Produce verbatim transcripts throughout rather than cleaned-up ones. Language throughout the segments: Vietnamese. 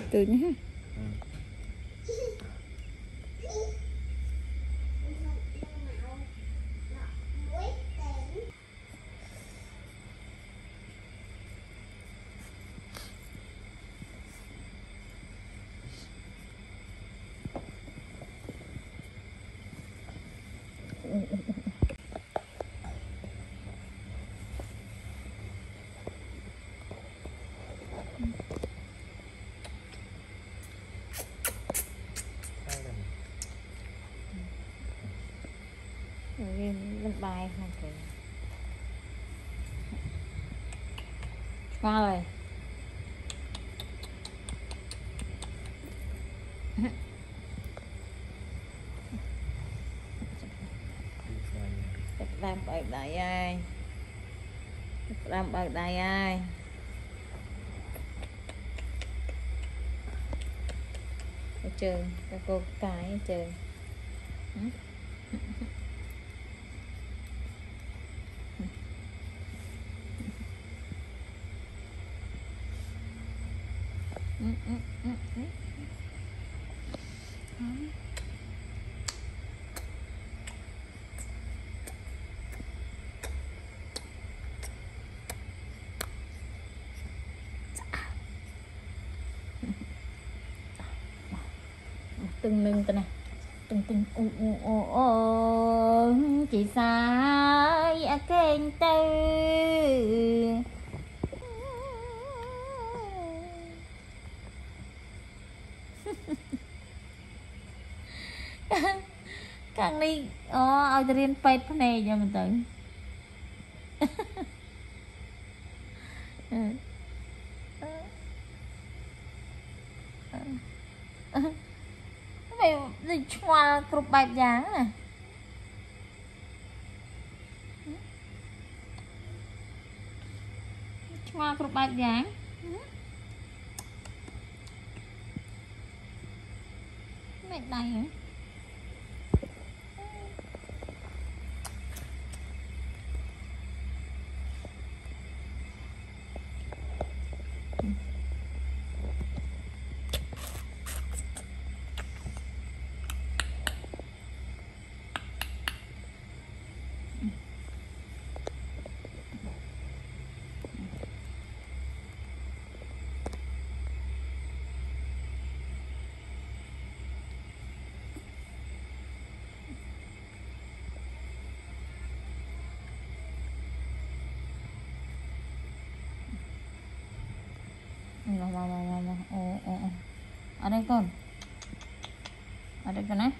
từ nhé. Lên bài không kìa. Qua rồi. Làm bài đại ai. Làm bài đại ai. Ở trường, các cô cái ở trường. Ừ, ừ, ừ, ừ. Ừ. Từng nâng tên này từng từng ô ô ô ô chị sai à kênh tư càng đi ô ao riêng phết này cho mình tự mày đi choa cục bạch dáng nè choa cục bạch dáng mày đây hả mà mà mà mà ồ ồ ở đây con ở đây con này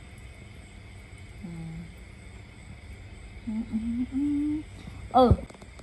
ừ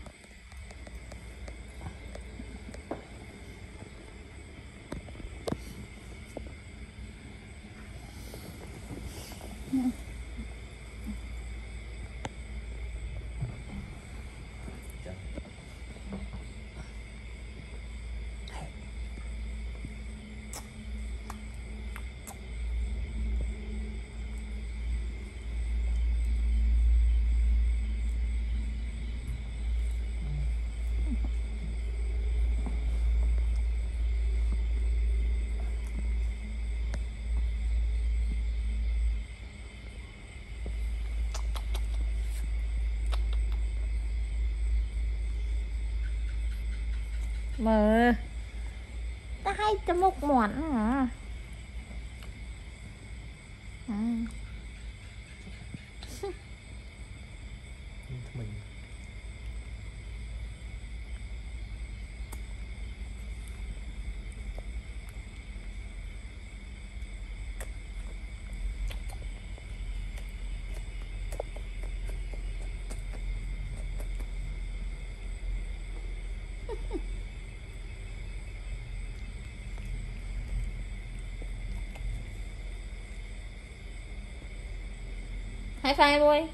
mờ ta hay cho một món hả à. Mình hai phai vui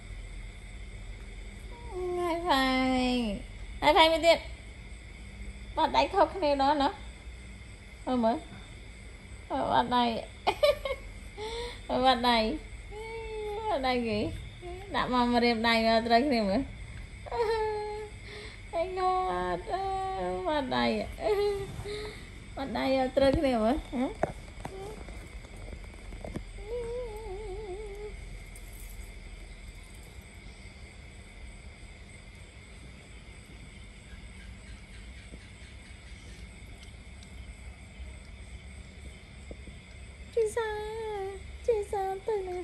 hai phai hai phai mới tiện bạn đánh không này đó nữa thôi mới bạn này bạn này bạn này kì đã mà mà đẹp này mà đây này mới anh ngon bạn này bắt đây trơn cái này mà Jessa Jessa từ này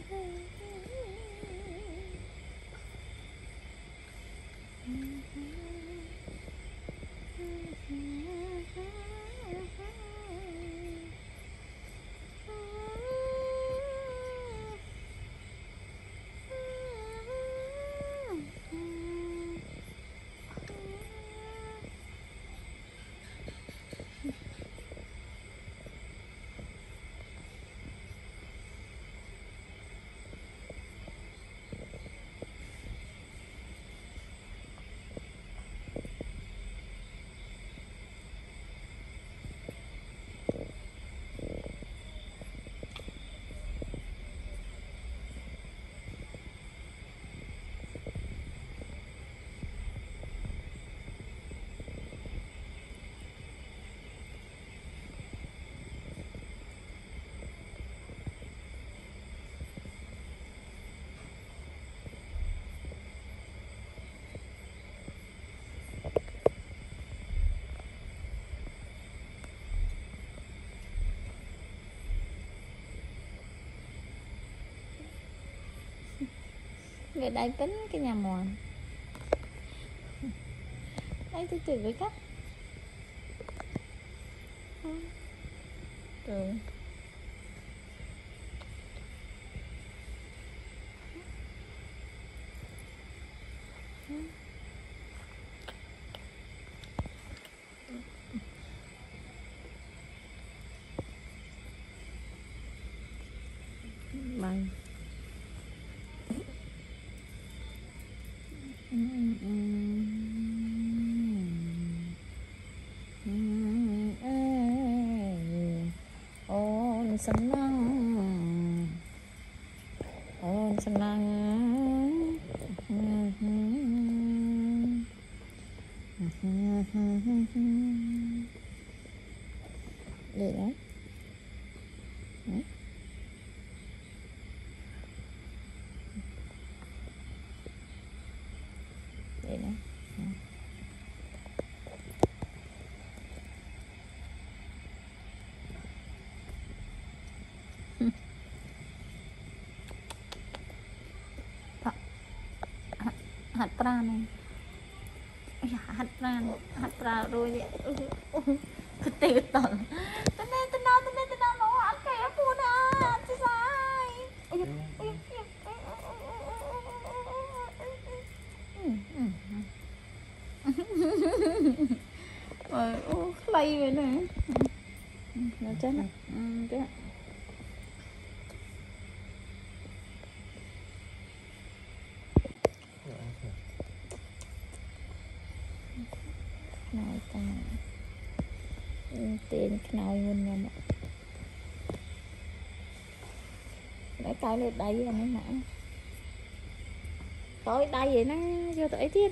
về đây tính cái nhà mòn đây tôi từ với cách rồi bằng ôn senang ôn senang để đấy để đấy hạt pra này hạt pra hạt pra rồi vậy cái tiêu tận tên này tên nào tên này tên nào nó ăn kẻ buồn à chứ sai rồi ô lay vậy này nó chết này chết này ta tiền nào luôn nha mọi để coi lên đây rồi mấy mẹ tối đây vậy nó vô tới tiết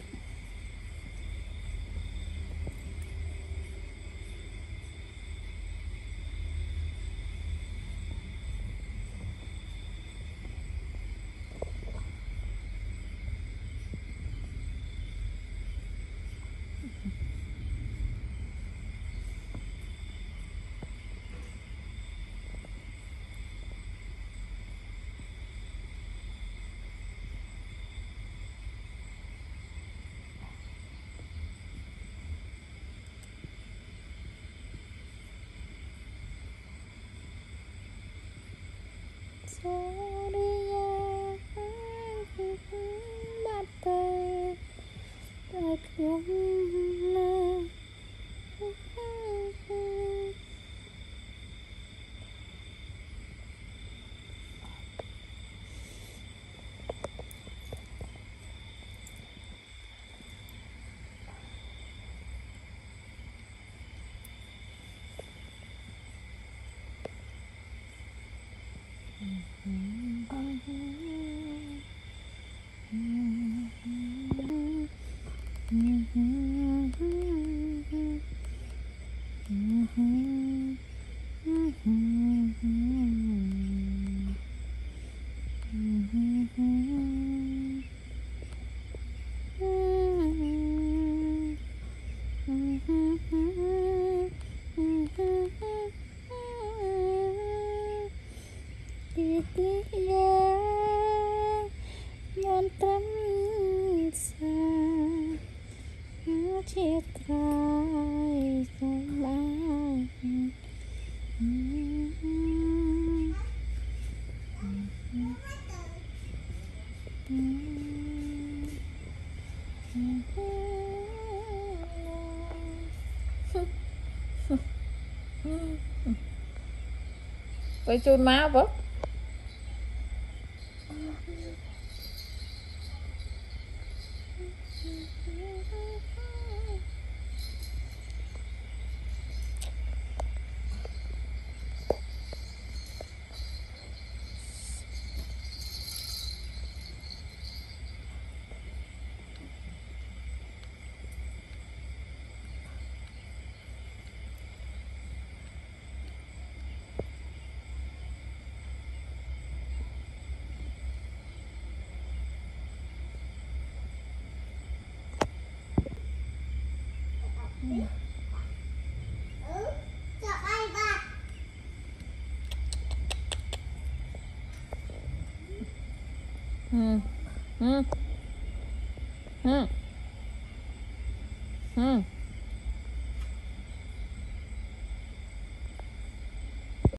Mm-hmm. Mantra chia tay rồi lại vậy chun má bớt ừ ừ ừ ừ